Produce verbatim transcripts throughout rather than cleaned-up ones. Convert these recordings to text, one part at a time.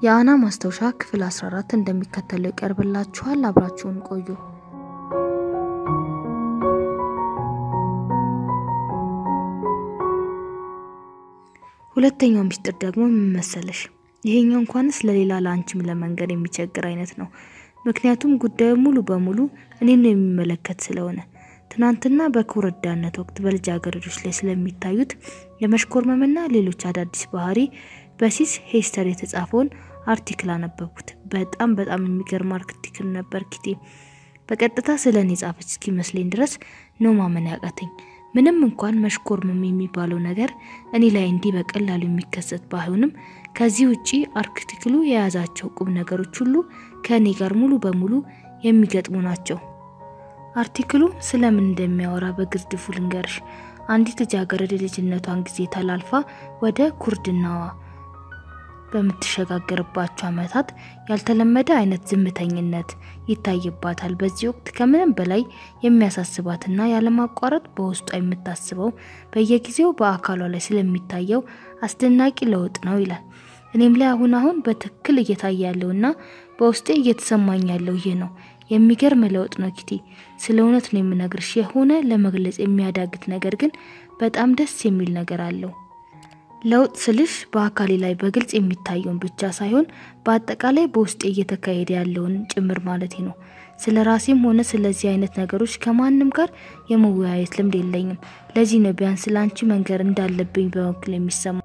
የአና ማስታወሻ ክፍል አስራ አራት እንደሚከተለው ይቀርብላችኋል። አብራችሁን ቆዩ። ሁለተኛው ሚስጥር ደግሞ ምን መሰለሽ? ይሄኛው እንኳንስ ለሌላ ላንቺም ለመንገር የሚቸግር አይነት ነው። ምክንያቱም ጉዳዩ ሙሉ በሙሉ እኔን ነው የሚመለከት ስለሆነ ትናንትና በኩረዳነት ወቅት በልጃገረዶች ላይ ስለሚታዩት የመሽኮርመምና ሌሎች አዳዲስ ባህሪ በሲስ ሄስተር የተጻፈውን አርቲክል አነበብኩት። በጣም በጣም የሚገርም አርቲክል ነበር ኪቲ። በቀጥታ ስለኔ ጻፈች እስኪመስለኝ ድረስ ነው ማመን ያቃተኝ። ምንም እንኳን መሽኮርመም የሚባለው ነገር እኔ ላይ እንዲህ በቀላሉ የሚከሰት ባይሆንም ከዚህ ውጪ አርቲክሉ የያዛቸው ቁም ነገሮች ሁሉ ከኔ ጋር ሙሉ በሙሉ የሚገጥሙ ናቸው። አርቲክሉ ስለምን እንደሚያወራ በግርድፉ ልንገርሽ። አንዲት ልጃገረድ ልጅነቷን ጊዜ ተላልፋ ወደ ኩርድናዋ በምትሸጋገርባቸው አመታት ያልተለመደ አይነት ዝምተኝነት ይታይባታል። በዚህ ወቅት ከምንም በላይ የሚያሳስባትና ያለማቋረጥ በውስጧ የምታስበው በየጊዜው በአካሏ ላይ ስለሚታየው አስደናቂ ለውጥ ነው ይላል። እኔም ላይ አሁን አሁን በትክክል እየታየ ያለውና በውስጤ እየተሰማኝ ያለው ይሄ ነው። የሚገርም ለውጥ ነው ኪቲ። ስለ እውነት ነው የምነግርሽ። የሆነ ለመግለጽ የሚያዳግት ነገር ግን በጣም ደስ የሚል ነገር አለው። ለውጥ ስልሽ በአካሌ ላይ በግልጽ የሚታየውን ብቻ ሳይሆን በአጠቃላይ በውስጤ እየተካሄደ ያለውን ጭምር ማለት ነው። ስለራሴም ሆነ ስለዚህ አይነት ነገሮች ከማንም ጋር የመወያየት ልምድ የለኝም። ለዚህ ነው ቢያንስ ላንቺ መንገር እንዳለብኝ በወክል የሚሰማ።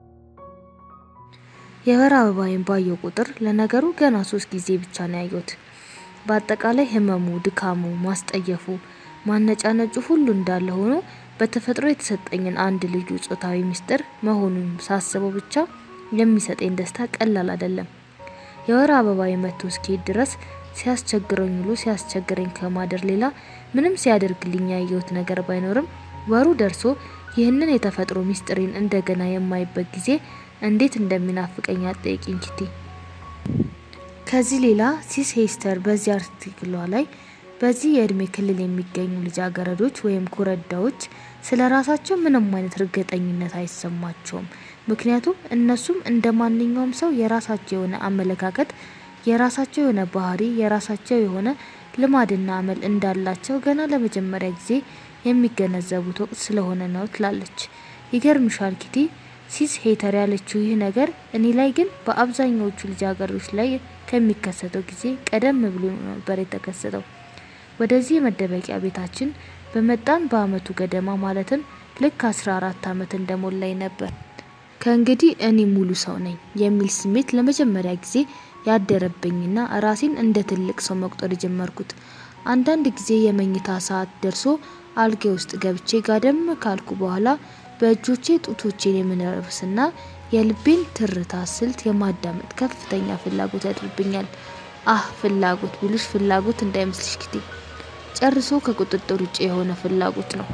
የወር አበባዬን ባየው ቁጥር ለነገሩ ገና ሶስት ጊዜ ብቻ ነው ያየሁት። በአጠቃላይ ህመሙ፣ ድካሙ፣ ማስጠየፉ፣ ማነጫነጩ ሁሉ እንዳለ ሆኖ በተፈጥሮ የተሰጠኝን አንድ ልዩ ጾታዊ ሚስጥር መሆኑን ሳስበው ብቻ የሚሰጠኝ ደስታ ቀላል አይደለም። የወር አበባዬ መጥቶ እስኪሄድ ድረስ ሲያስቸግረኝ ሁሉ ሲያስቸግረኝ ከማደር ሌላ ምንም ሲያደርግልኝ ያየሁት ነገር ባይኖርም ወሩ ደርሶ ይህንን የተፈጥሮ ሚስጥሬን እንደገና የማይበት ጊዜ እንዴት እንደሚናፍቀኝ አትጠይቂኝ ኪቲ። ከዚህ ሌላ ሲስ ሄስተር በዚህ አርቲክሏ ላይ በዚህ የእድሜ ክልል የሚገኙ ልጃገረዶች ወይም ኩረዳዎች ስለራሳቸው ምንም አይነት እርግጠኝነት አይሰማቸውም። ምክንያቱም እነሱም እንደማንኛውም ሰው የራሳቸው የሆነ አመለካከት፣ የራሳቸው የሆነ ባህሪ፣ የራሳቸው የሆነ ልማድና አመል እንዳላቸው ገና ለመጀመሪያ ጊዜ የሚገነዘቡት ወቅት ስለሆነ ነው ትላለች። ይገርምሻል ኪቲ፣ ሲስ ሄስተር ያለችው ይህ ነገር እኔ ላይ ግን በአብዛኛዎቹ ልጃገረዶች ላይ ከሚከሰተው ጊዜ ቀደም ብሎ ነበር የተከሰተው። ወደዚህ መደበቂያ ቤታችን በመጣን በአመቱ ገደማ ማለትም ልክ አስራ አራት አመት እንደሞላኝ ነበር። ከእንግዲህ እኔ ሙሉ ሰው ነኝ የሚል ስሜት ለመጀመሪያ ጊዜ ያደረብኝና ራሴን እንደ ትልቅ ሰው መቁጠር ጀመርኩት። አንዳንድ ጊዜ የመኝታ ሰዓት ደርሶ አልጋ ውስጥ ገብቼ ጋደም ካልኩ በኋላ በእጆቼ ጡቶቼን የምነርብስና የልቤን ትርታ ስልት የማዳመጥ ከፍተኛ ፍላጎት ያድርብኛል። አህ ፍላጎት ብልሽ ፍላጎት እንዳይመስልሽ ኪቲ፣ ጨርሶ ከቁጥጥር ውጪ የሆነ ፍላጎት ነው።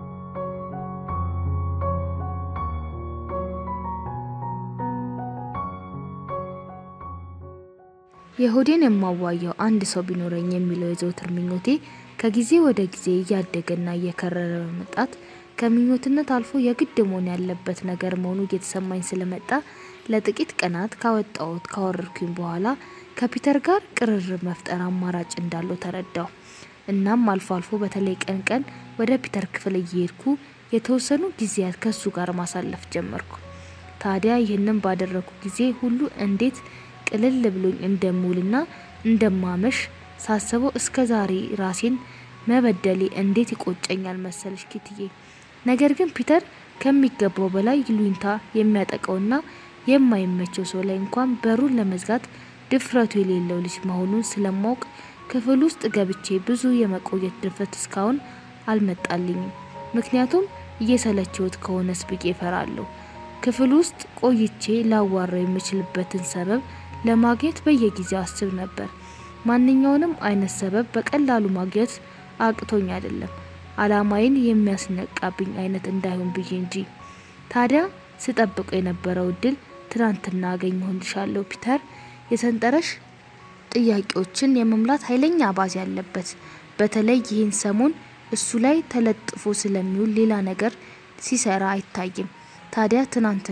የሆዴን የማዋየው አንድ ሰው ቢኖረኝ የሚለው የዘውትር ምኞቴ ከጊዜ ወደ ጊዜ እያደገና እየከረረ መጣት ከምኞትነት አልፎ የግድ መሆን ያለበት ነገር መሆኑ እየተሰማኝ ስለመጣ ለጥቂት ቀናት ካወጣሁት ካወረድኩኝ በኋላ ከፒተር ጋር ቅርርብ መፍጠር አማራጭ እንዳለው ተረዳው። እናም አልፎ አልፎ በተለይ ቀን ቀን ወደ ፒተር ክፍል እየሄድኩ የተወሰኑ ጊዜያት ከሱ ጋር ማሳለፍ ጀመርኩ። ታዲያ ይህንን ባደረኩ ጊዜ ሁሉ እንዴት ቅልል ብሎኝ እንደምውልና እንደማመሽ ሳስበው እስከዛሬ ራሴን መበደሌ እንዴት ይቆጨኛል መሰልሽ ኪትዬ። ነገር ግን ፒተር ከሚገባው በላይ ይሉኝታ የሚያጠቀውና የማይመቸው ሰው ላይ እንኳን በሩን ለመዝጋት ድፍረቱ የሌለው ልጅ መሆኑን ስለማውቅ ክፍል ውስጥ ገብቼ ብዙ የመቆየት ድፍረት እስካሁን አልመጣልኝም። ምክንያቱም እየሰለቸውት ከሆነስ ብዬ እፈራለሁ። ክፍል ውስጥ ቆይቼ ላዋራው የምችልበትን ሰበብ ለማግኘት በየጊዜው አስብ ነበር። ማንኛውንም አይነት ሰበብ በቀላሉ ማግኘት አቅቶኝ አይደለም፣ አላማዬን የሚያስነቃብኝ አይነት እንዳይሆን ብዬ እንጂ። ታዲያ ስጠብቀው የነበረው እድል ትናንትና አገኘሁልሻለሁ ፒተር። የሰንጠረሽ ጥያቄዎችን የመምላት ኃይለኛ አባዝ ያለበት፣ በተለይ ይህን ሰሞን እሱ ላይ ተለጥፎ ስለሚውል ሌላ ነገር ሲሰራ አይታይም። ታዲያ ትናንትና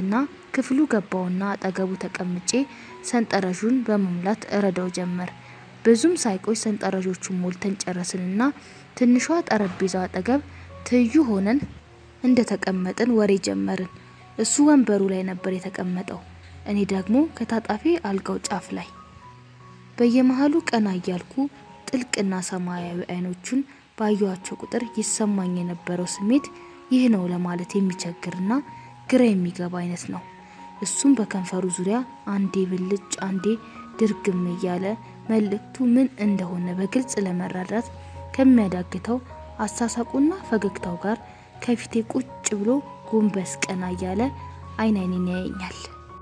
ክፍሉ ገባውና አጠገቡ ተቀምጬ ሰንጠረዡን በመሙላት እረዳው ጀመር። ብዙም ሳይቆይ ሰንጠረዦቹን ሞልተን ጨረስንና ትንሿ ጠረጴዛ አጠገብ ትይዩ ሆነን እንደተቀመጥን ወሬ ጀመርን። እሱ ወንበሩ ላይ ነበር የተቀመጠው፣ እኔ ደግሞ ከታጣፊ አልጋው ጫፍ ላይ። በየመሃሉ ቀና እያልኩ ጥልቅና ሰማያዊ አይኖቹን ባየኋቸው ቁጥር ይሰማኝ የነበረው ስሜት ይህ ነው ለማለት የሚቸግርና ግራ የሚገባ አይነት ነው። እሱም በከንፈሩ ዙሪያ አንዴ ብልጭ አንዴ ድርግም እያለ መልእክቱ ምን እንደሆነ በግልጽ ለመረዳት ከሚያዳግተው አሳሳቁና ፈገግታው ጋር ከፊቴ ቁጭ ብሎ ጎንበስ ቀና እያለ አይን አይኔን ያየኛል።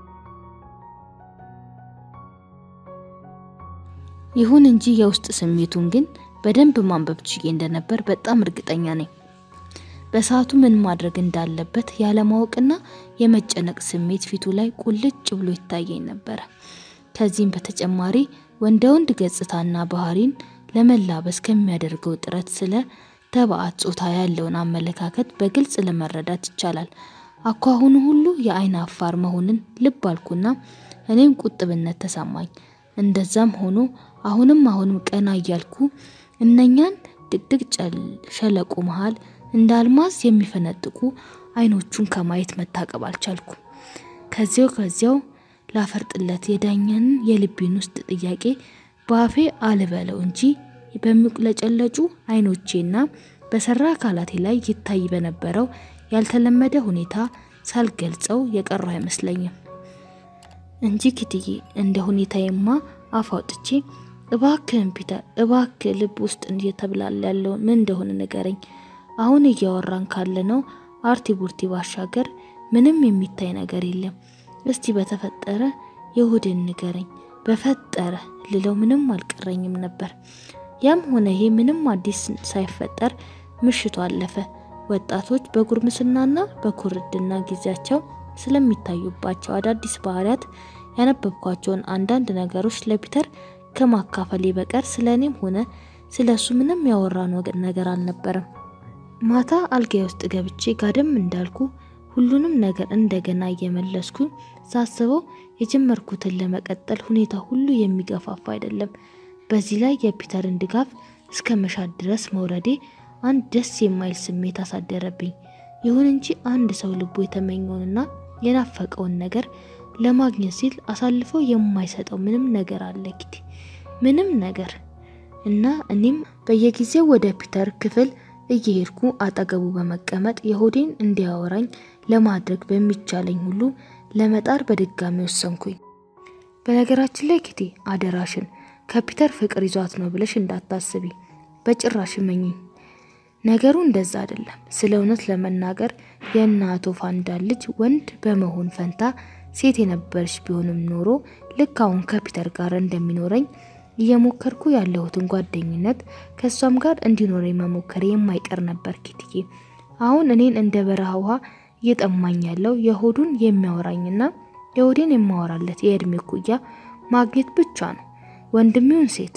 ይሁን እንጂ የውስጥ ስሜቱን ግን በደንብ ማንበብ ችዬ እንደነበር በጣም እርግጠኛ ነኝ። በሰዓቱ ምን ማድረግ እንዳለበት ያለማወቅና የመጨነቅ ስሜት ፊቱ ላይ ቁልጭ ብሎ ይታየኝ ነበር። ከዚህም በተጨማሪ ወንድ ገጽታና ባህሪን ለመላበስ ከሚያደርገው ጥረት ስለ ተባዕት ጾታ ያለውን አመለካከት በግልጽ ለመረዳት ይቻላል። አኳሁኑ ሁሉ የአይን አፋር መሆንን ልብ አልኩና እኔም ቁጥብነት ተሰማኝ። እንደዛም ሆኖ አሁንም አሁንም ቀና እያልኩ እነኛን ድቅድቅ ሸለቆ መሃል እንዳልማዝ የሚፈነጥቁ አይኖቹን ከማየት መታቀብ አልቻልኩ። ከዚያው ከዚያው ላፈርጥለት የዳኛን የልቤን ውስጥ ጥያቄ ባፌ አልበለው እንጂ በሚቁለጨለጩ አይኖቼና በሰራ አካላቴ ላይ ይታይ በነበረው ያልተለመደ ሁኔታ ሳልገልጸው የቀረው አይመስለኝም እንጂ ኪትዬ እንደ ሁኔታዬማ አፋውጥቼ እባክህን ፒተር እባክህ ልብ ውስጥ እየተብላላ ያለው ምን እንደሆነ ንገረኝ። አሁን እያወራን ካለነው አርቲ ቡርቲ ባሻገር ምንም የሚታይ ነገር የለም። እስቲ በተፈጠረ የሆድን ንገረኝ በፈጠረ ልለው ምንም አልቀረኝም ነበር። ያም ሆነ ይሄ ምንም አዲስ ሳይፈጠር ምሽቱ አለፈ። ወጣቶች በጉርምስናና በኩርድና ጊዜያቸው ስለሚታዩባቸው አዳዲስ ባህሪያት ያነበብኳቸውን አንዳንድ ነገሮች ለፒተር ከማካፈሌ በቀር ስለኔም ሆነ ስለሱ ምንም ያወራነው ነገር አልነበረም። ማታ አልጋዬ ውስጥ ገብቼ ጋደም እንዳልኩ ሁሉንም ነገር እንደገና እየመለስኩ ሳስበው የጀመርኩትን ለመቀጠል ሁኔታ ሁሉ የሚገፋፋ አይደለም። በዚህ ላይ የፒተርን ድጋፍ እስከ መሻት ድረስ መውረዴ አንድ ደስ የማይል ስሜት አሳደረብኝ። ይሁን እንጂ አንድ ሰው ልቡ የተመኘውንና የናፈቀውን ነገር ለማግኘት ሲል አሳልፎ የማይሰጠው ምንም ነገር አለ ኪቲ፣ ምንም ነገር። እና እኔም በየጊዜው ወደ ፒተር ክፍል እየሄድኩ አጠገቡ በመቀመጥ የሆዴን እንዲያወራኝ ለማድረግ በሚቻለኝ ሁሉ ለመጣር በድጋሚ ወሰንኩኝ። በነገራችን ላይ ኪቲ አደራሽን ከፒተር ፍቅር ይዟት ነው ብለሽ እንዳታስቢ በጭራሽ መኝኝ። ነገሩ እንደዛ አይደለም። ስለ እውነት ለመናገር የእናቶ ፋንዳል ልጅ ወንድ በመሆን ፈንታ ሴት የነበርሽ ቢሆንም ኖሮ ልክ አሁን ከፒተር ጋር እንደሚኖረኝ እየሞከርኩ ያለሁትን ጓደኝነት ከሷም ጋር እንዲኖረኝ መሞከር የማይቀር ነበር ኪትዬ። አሁን እኔን እንደ በረሃ ውሃ እየጠማኝ ያለው የሆዱን የሚያወራኝና የሆዴን የማወራለት የእድሜ ኩያ ማግኘት ብቻ ነው፣ ወንድሜውን ሴት።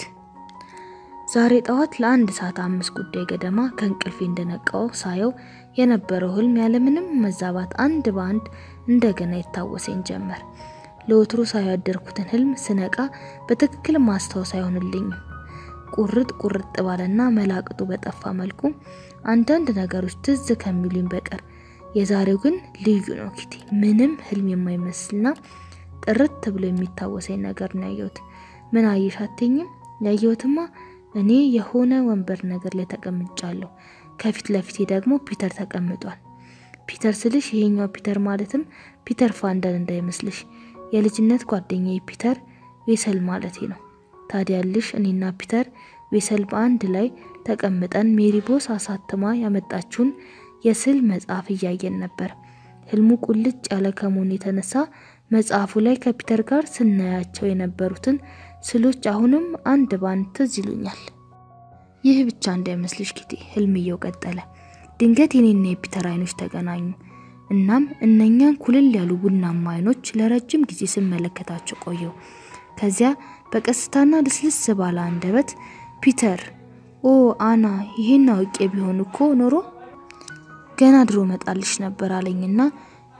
ዛሬ ጠዋት ለአንድ ሰዓት አምስት ጉዳይ ገደማ ከእንቅልፌ እንደነቃው ሳየው የነበረው ህልም ያለምንም መዛባት አንድ ባንድ እንደገና ይታወሰኝ ጀመር። ለወትሮ ሳያደርኩትን ህልም ስነቃ በትክክል ማስተዋወስ አይሆንልኝም። ቁርጥ ቁርጥ ባለና መላቅጡ በጠፋ መልኩ አንዳንድ ነገሮች ትዝ ከሚሉኝ በቀር የዛሬው ግን ልዩ ነው ኪቲ። ምንም ህልም የማይመስልና ጥርት ብሎ የሚታወሰኝ ነገር ነው ያየሁት። ምን አየሽ አትይኝም? ያየሁትማ እኔ የሆነ ወንበር ነገር ላይ ተቀምጫለሁ። ከፊት ለፊቴ ደግሞ ፒተር ተቀምጧል። ፒተር ስልሽ ይሄኛው ፒተር ማለትም ፒተር ፋንዳል እንዳይመስልሽ፣ የልጅነት ጓደኛዬ ፒተር ዌሰል ማለቴ ነው። ታዲያልሽ እኔና ፒተር ዌሰል በአንድ ላይ ተቀምጠን ሜሪቦስ አሳትማ ያመጣችውን የስዕል መጽሐፍ እያየን ነበር። ህልሙ ቁልጭ ያለ ከመሆኑ የተነሳ መጽሐፉ ላይ ከፒተር ጋር ስናያቸው የነበሩትን ስዕሎች አሁንም አንድ ባንድ ትዝ ይሉኛል። ይህ ብቻ እንዳይመስልሽ ኪቲ፣ ህልምየው ቀጠለ። ድንገት የኔና የፒተር አይኖች ተገናኙ። እናም እነኛን ኩልል ያሉ ቡናማ አይኖች ለረጅም ጊዜ ስመለከታቸው ቆየው። ከዚያ በቀስታና ልስልስ ባለ አንደበት ፒተር፣ ኦ አና፣ ይሄን አውቄ ቢሆን እኮ ኖሮ ገና ድሮ መጣልሽ ነበር አለኝና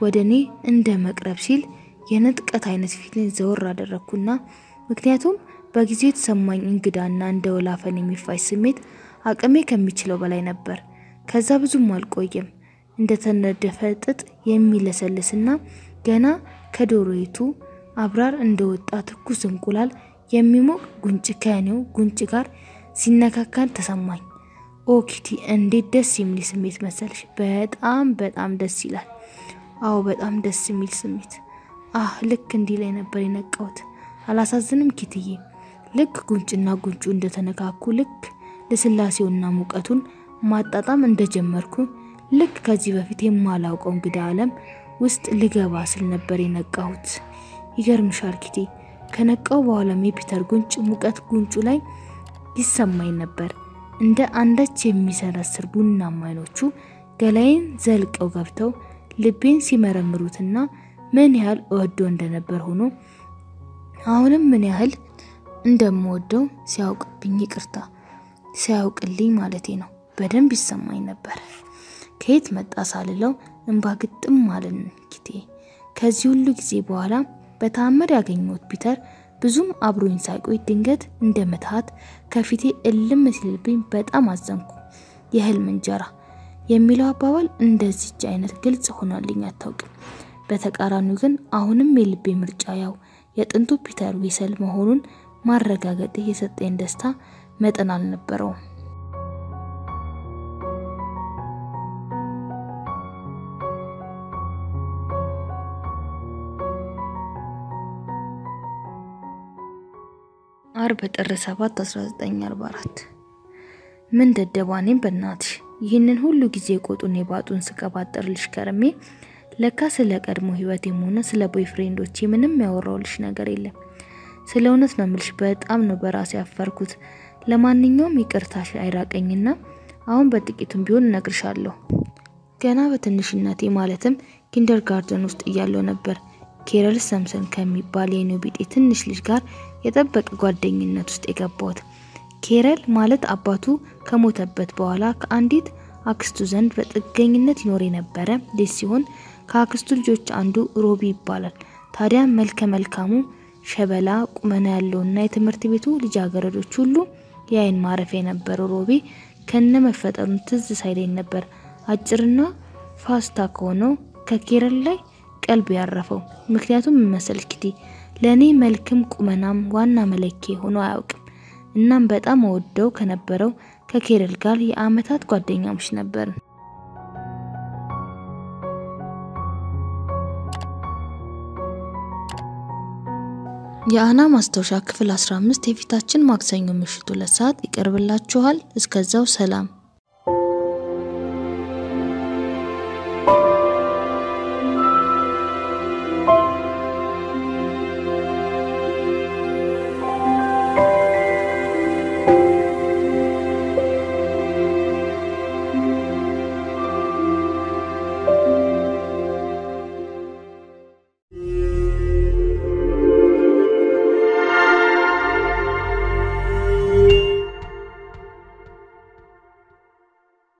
ወደኔ እንደ መቅረብ ሲል የንጥቀት አይነት ፊትን ዘወር አደረኩና ምክንያቱም በጊዜው የተሰማኝ እንግዳና እንደ ወላፈን የሚፋይ ስሜት አቅሜ ከሚችለው በላይ ነበር። ከዛ ብዙም አልቆየም እንደ ተነደፈ ጥጥ የሚለሰልስና ገና ከዶሮይቱ አብራር እንደወጣ ትኩስ እንቁላል የሚሞቅ ጉንጭ ከኔው ጉንጭ ጋር ሲነካካን ተሰማኝ። ኦ ኪቲ እንዴት ደስ የሚል ስሜት መሰልሽ! በጣም በጣም ደስ ይላል። አዎ በጣም ደስ የሚል ስሜት። አህ ልክ እንዲህ ላይ ነበር የነቃሁት። አላሳዝንም ኪቲዬ? ልክ ጉንጭና ጉንጩ እንደተነካኩ ልክ ለስላሴውና ሙቀቱን ማጣጣም እንደጀመርኩ ልክ ከዚህ በፊት የማላውቀው እንግዳ ዓለም ውስጥ ልገባ ስል ነበር የነቃሁት። ይገርምሻል ኪቲ፣ ከነቃው በኋላ የፒተር ጉንጭ ሙቀት ጉንጩ ላይ ይሰማኝ ነበር። እንደ አንዳች የሚሰረስር ቡናማ አይኖቹ ገላዬን ዘልቀው ገብተው ልቤን ሲመረምሩትና ምን ያህል እወደው እንደነበር ሆኖ አሁንም ምን ያህል እንደምወደው ሲያውቅብኝ ይቅርታ ሲያውቅልኝ ማለቴ ነው በደንብ ይሰማኝ ነበር። ከየት መጣ ሳልለው እንባ ግጥም ማለት ኪቲ። ከዚህ ሁሉ ጊዜ በኋላ በታምር ያገኘሁት ፒተር ብዙም አብሮኝ ሳይቆይ ድንገት እንደመታት ከፊቴ እልም ሲልብኝ በጣም አዘንኩ። የህልም እንጀራ የሚለው አባባል እንደዚህ አይነት ግልጽ ሆኖልኝ አታውቅም። በተቃራኒው ግን አሁንም የልቤ ምርጫ ያው የጥንቱ ፒተር ዊሰል መሆኑን ማረጋገጥ የሰጠኝ ደስታ መጠን አልነበረውም። አርብ ጥር ሰባት አስራ ዘጠኝ አርባ አራት ምን ደደባኔም በእናትሽ ይህንን ሁሉ ጊዜ ቆጡን የባጡን ስቀባጥርልሽ ከርሜ ለካ ስለ ቀድሞ ህይወቴም ሆነ ስለ ቦይፍሬንዶቼ ምንም ያወራውልሽ ነገር የለም። ስለ እውነት ነው የምልሽ በጣም ነው በራሴ ያፈርኩት። ለማንኛውም ይቅርታሽ አይራቀኝና አሁን በጥቂቱም ቢሆን ነግርሻለሁ። ገና በትንሽነቴ ማለትም ኪንደርጋርተን ውስጥ እያለሁ ነበር ኬረል ሰምሰን ከሚባል የኔው ቢጤ ትንሽ ልጅ ጋር የጠበቀ ጓደኝነት ውስጥ የገባሁት። ኬረል ማለት አባቱ ከሞተበት በኋላ ከአንዲት አክስቱ ዘንድ በጥገኝነት ይኖር የነበረ ልጅ ሲሆን ከአክስቱ ልጆች አንዱ ሮቢ ይባላል። ታዲያ መልከ መልካሙ ሸበላ ቁመና ያለውና የትምህርት ቤቱ ልጃገረዶች ሁሉ ያይን ማረፊያ የነበረው ሮቢ ከነ መፈጠሩን ትዝ ሳይለኝ ነበር አጭርና ፋስታ ከሆነው ከኬረል ላይ ቀልብ ያረፈው። ምክንያቱም መሰልሽ ኪቲ ለኔ መልክም ቁመናም ዋና መለኪያ ሆኖ አያውቅም። እናም በጣም ወደው ከነበረው ከኬረል ጋር የአመታት ጓደኛሞች ነበር። የአና ማስታወሻ ክፍል አስራ አምስት የፊታችን ማክሰኞ ምሽት ሁለት ሰዓት ይቀርብላችኋል። እስከዛው ሰላም።